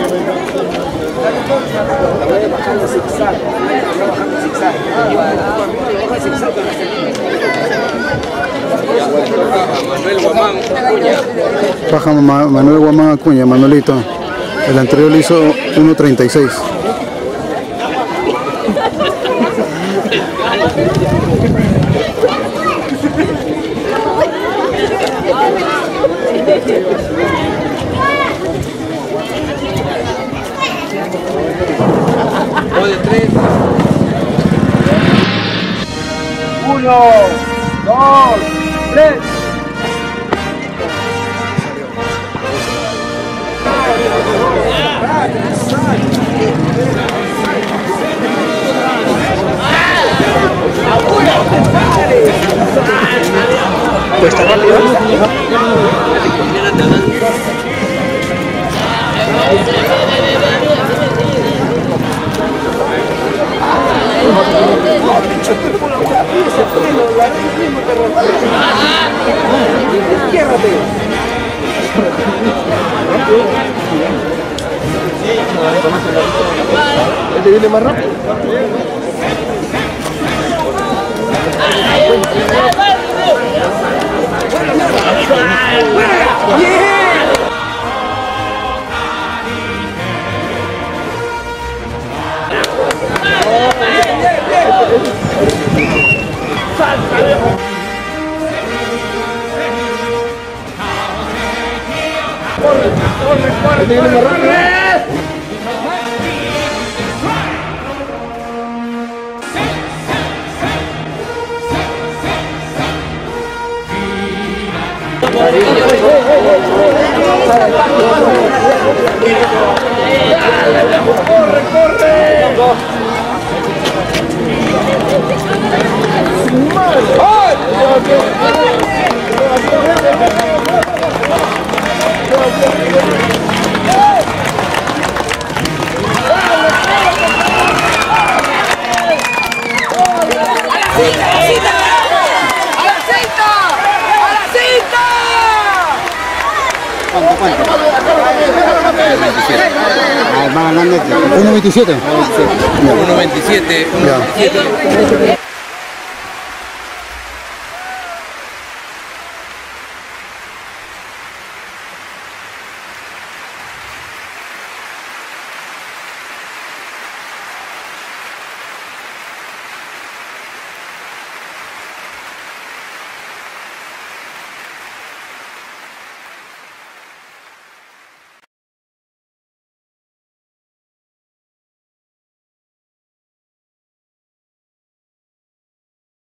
La voy a bajar en zigzag. Voy a bajar en zigzag. Manuel Guamán Acuña. Baja Manuel Guamán Acuña, Manuelito. El anterior le hizo 1.36. De 3. 1, 2, 3. Pues está rápido. ¿Este viene más rápido? ¡Corre, corre! ¿Cuánto? Va ganando 1.27. 1.27.